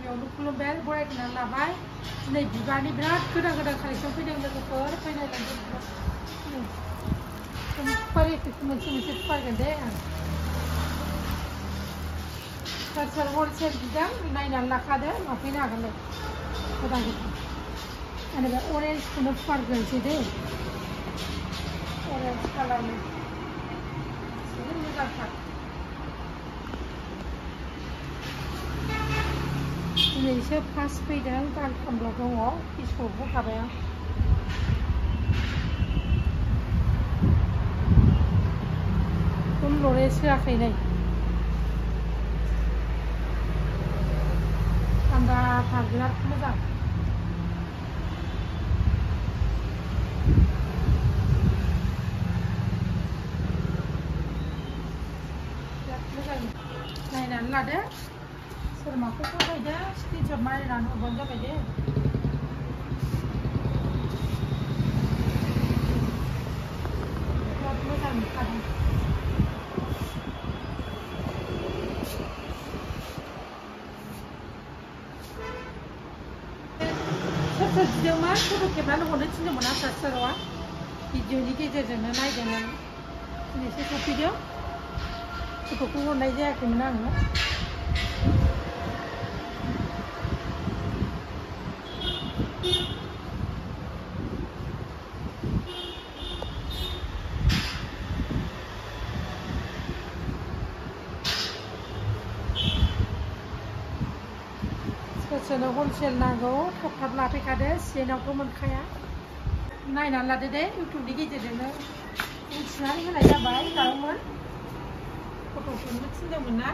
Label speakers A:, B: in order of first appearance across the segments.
A: बेयावनो खुलुमबाय बरायना लाबाय दिनै बिबारनि बिराद गोदान गोदान कालेक्सन फैदों लोगोफोर फैनायलाय सुपार एफेक्ट मोनसे सुपारगोन दे आं सोर हलसेल बिदों नायनानै लाखादो लाफैनो हागोनलाय गोदान गोदान आरो बे अरेन्जखौनो फुवारग्रोनोसै दे अरेन्ज कालारनि जोबोद मोजांथार दिनैसो फार्स्ट फैदों गांथामल' दङ फेसबुकबो होखाबाय आं लरेन्स होआखै नै थान्दाथार बिराद मोजां बिराद मोजां नायनानै लादो सोर माखौ फसायदो स्क्रिनशट मारिनानै हरबानो जाबाय दे बिराद मोजां नुखादों सोर बिदोंमोन फट' खेबनानै हरनो थिनदोंमोन आसार सोरवा भिडिअनि गेजेरजोंनो नायदोंमोन दिनैसो सफैदों फट'खौ हरनाय जायाखैमोन आङो सोरनो हलसेल नांगौ थाब थाब लाफैखादो सिजेनावथ' मोनखाया नायनानै लादो दे इउटुबनि गेजेरजोंनो मिथिनानै होनाय जाबाय दाउमोन फट' खेबनो थिनदोंमोन ना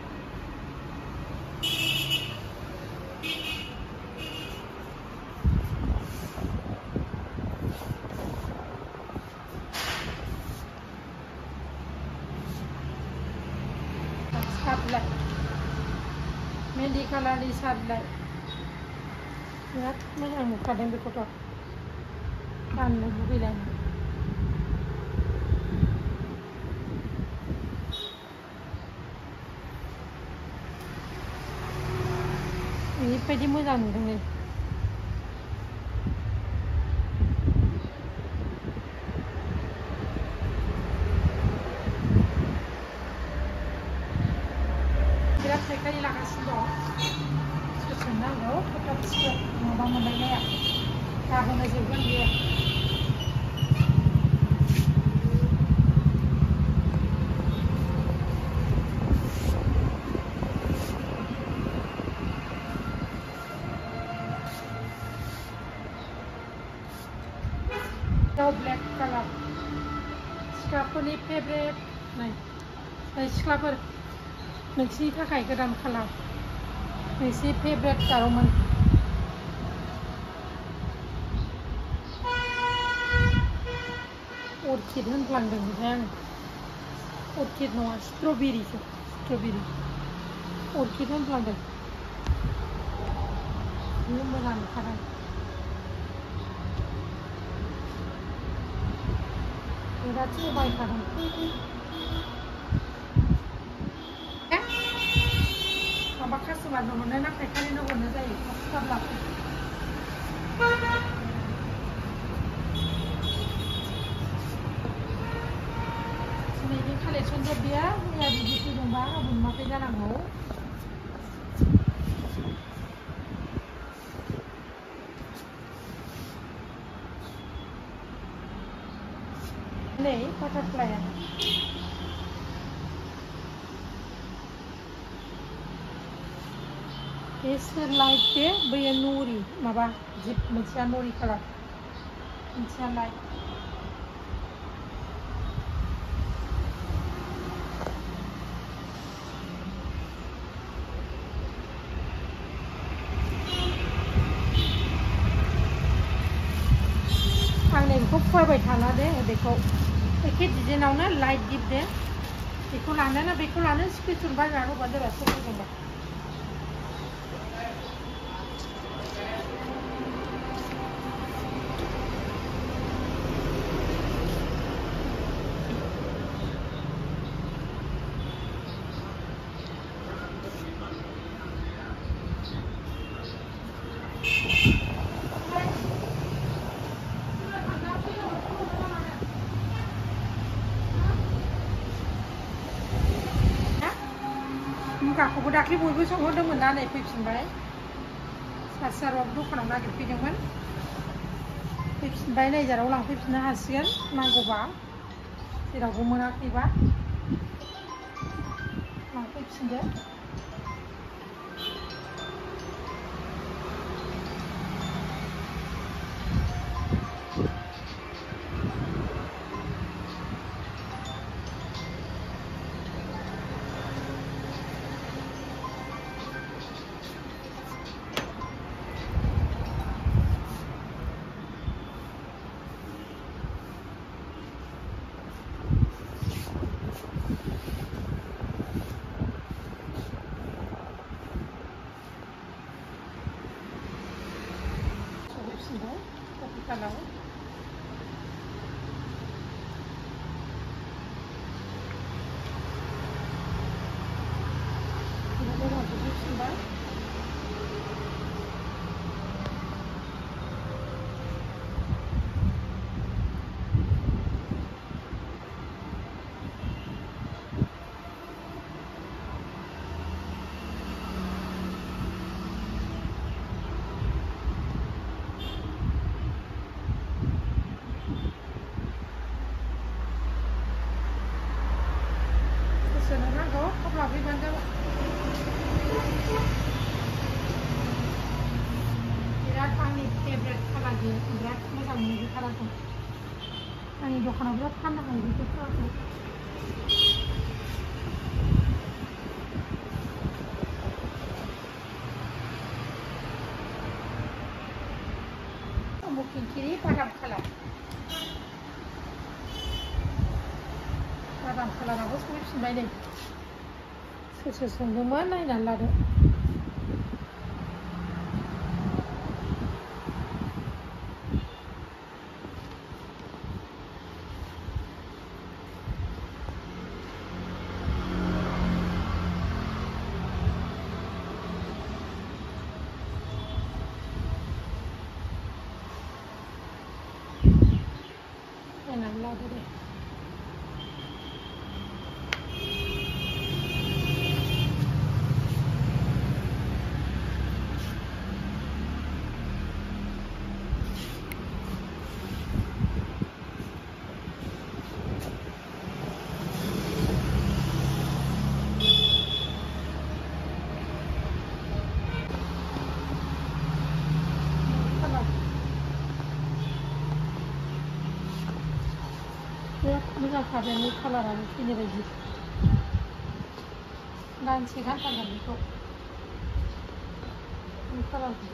A: सार्टलाय मेहंदी कालारनि सार्टलाय बिराद मोजां नुखादों बेखौथ' गाननो लुगैलायनाय ओरैबायदि मोजां नुदों नै बिराद फायखारि लागासिनो दं सोरनो नांगौ थाब थाब सिखो नङाबा मोननाय जाया गाबोनो जोबगोन बियो ब्लेक कालार सिख्लाफोरनि फेभरेट नाय सिख्लाफोर नोंसिनि थाखाय गोदान कालार नोंसिनि फेभरेट दाउमोन अर्किड होनफ्लांदों ओमफ्राय आङो अर्किड नङा स्ट्रबेरिसो स्ट्रबेरि अर्किड होनफ्लांदों बेयो मोजां नुखादों बिराद समायखादों माबा कास्टमारनो हरनो ना फायखारिनो हरनो जायो थाब थाब लाफै दिनैनि कालेक्सन जोबदिया मैया बिदि फैदोंबा गाबोन माखै जानांगौ नै बाटारफ्लाइआ बे सोर लाइट बे बैयो नरि माबा जिप मोनसेया नरि कालार मोनसेया लाइट आं नैबेखौ फरायबाय थाला दे बेखौ एखे डिजाइनावनो लाइट गिफ्ट दे बेखौ लानो ना बेखौ लानो स्क्रिनशट बायनानै होबानो जाबाय सफैगोनबा एमावखौ दाख्लि बयबो संहरदोंमोन दा नै फैफिनबाय सासेआबो दखानाव नागिरफैदोंमोन फैफिनबाय नै जाराव लांफैफिननो हासिगोन नांगौबा जेरावबो मोनाखैबा लांफैफिनदो Kalau kita mau duduk sebentar. बिराद आंनि फेभरेट फालांगि बिराद मोजां मोनो बे कालारखौ आंनि दखानाव बिराद फाननो हायो बेफोर कालारखौ Kiri padam kalar aku संफिनबाय नै सोर संदोंमोन नायनानै लादो नायनानै लादो दे मोजां खारनायनि कालारानो फैनो बायदि गांसे गानथारगोन बेखौ कालारखौ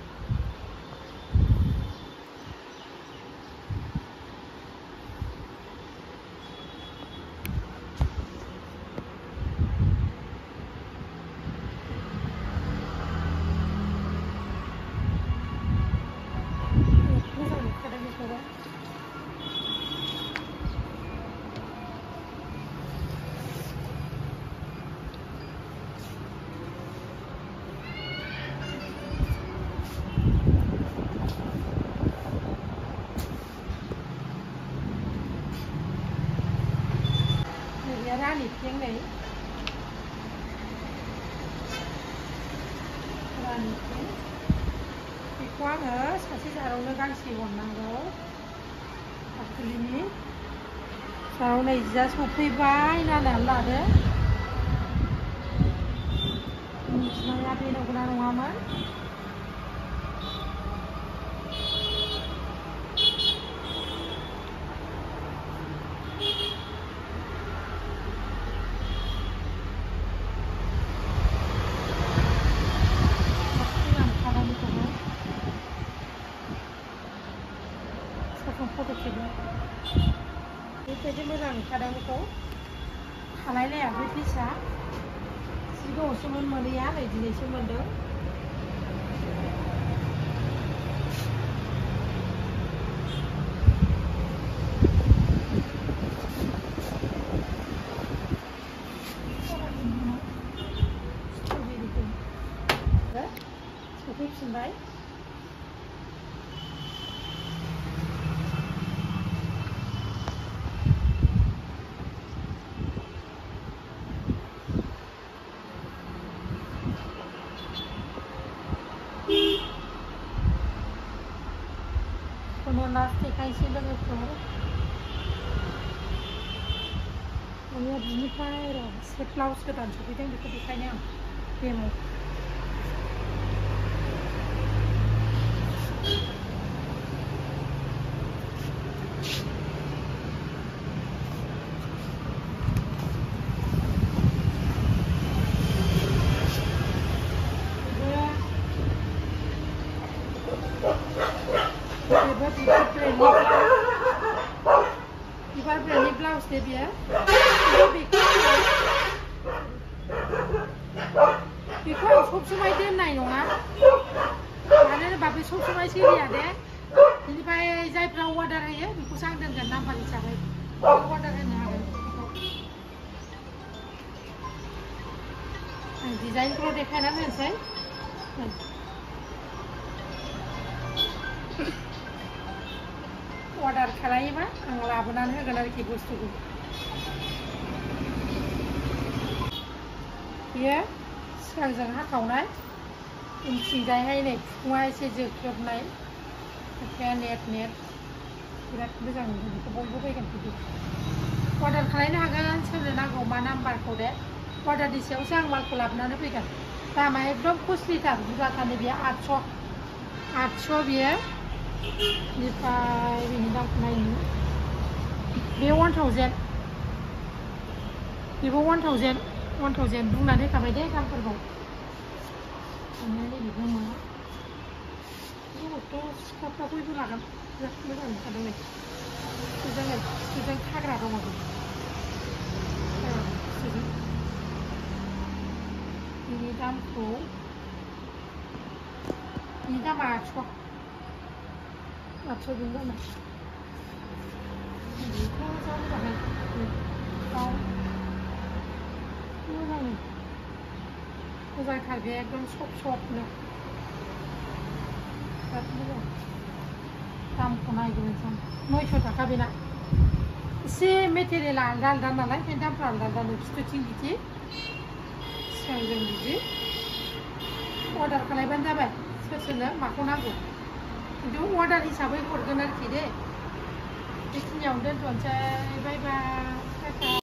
A: मोजां नुखादों बेखौबो रानी पिंक नहीं रानी पिंक बेखौ आङो सासे जारावनो गांसे हरनांगौ दाखालिनि जाराव नै जिया सफैबाय नायनानै लादो मिथिनाया बे नंगौना नङामोन फट' खेबनो बेबायदि मोजां नुखादों बेखौ खालायलाया बे पिसा जि गोबावसोमोन मोनैया नै दिनैसो मोनदों सफैफिनबाय देखायनोसै लोगोफोर दानिया बिनिफ्राय र' एसे ब्लाउस गोदान सफैदों बेखौ देखायनो आं डेम' बिबार ब्रेन्डनि ब्लाउस दे बियो बेखौ आं सब समाय दोननाय नङा मानो होनोबा बे सब समाय सोलिया दे बेनिफ्राय जायफ्रा अर्डार होयो बेखौसो आं दोनगोन नाम्बार हिसाबै अर्डार होनो हागोन आं डिजाइनखौ देखायनानै होनोसै अर्डार खालायोबा आं लाबोनानै होगोन आरोखि बुस्थुखौ बेयो सिगांजों हाखावनाय उनथिंजायहाय नै बिखुङा एसे जोख्लोबनाय आखाया नेट बिराद मोजां नुयो बेखौ बयबो बायगोन बिदि अर्डार खालायनो हागोन सोरनो नांगौ मा नाम्बारखौ दे अर्डारनि सायावसो आं मालखौ लाबोनानै फैगोन दामा एकदम कस्टलिथार बुरजाथारनि बेयो 800 बियो बेनिफ्राय बेनि दामखौ नायनो बे 1000 बेबो 1000 बुंनानै होखाबाय दे दामफोरखौ नैबेबो मा बेखौथ' सिख्लाफ्रा बयबो लागोन बिराद मोजां नुखादों नै सिजों खाग्रा दङ बेनि दामखौ बेनि दामा 800 बेनि दामा बेखौ जा मोजाङै मोजांथार बे एकदम सफ्टनो बिराद मोजां दामखौ नायग्रोनोसै आं 900 थाखा बेना एसे मेटेरियेला आलदा नालाय ओंखायनो दामफ्रा आलदा फिथोथिं बिदि सिगांजों बिदि अर्डार खालायबानो जाबाय सोरनो माखौ नांगौ खिन्थु अर्डार हिसाबै हरगोन आरोखि दे बेखिनियावनो दोनथ'नोसै बाय बाय।